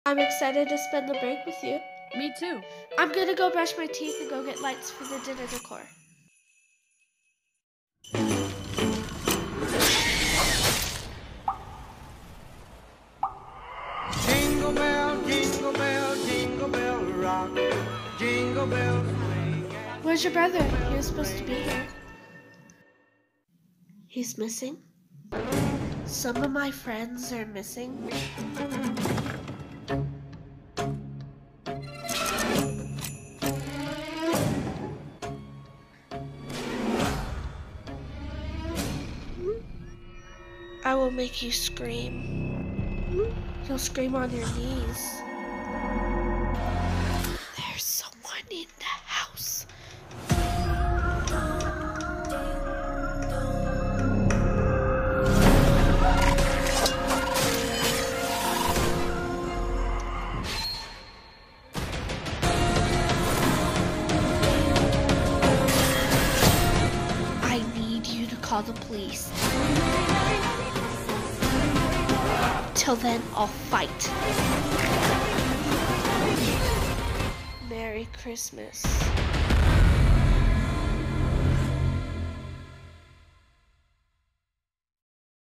I'm excited to spend the break with you. Me too. I'm gonna go brush my teeth and go get lights for the dinner decor. Jingle bell, jingle bell, jingle bell rock. Jingle bells ring. Where's your brother? He was supposed to be here. He's missing? Some of my friends are missing. I will make you scream. You'll scream on your knees. There's someone in the house. I need you to call the police. Till then, I'll fight. Merry Christmas.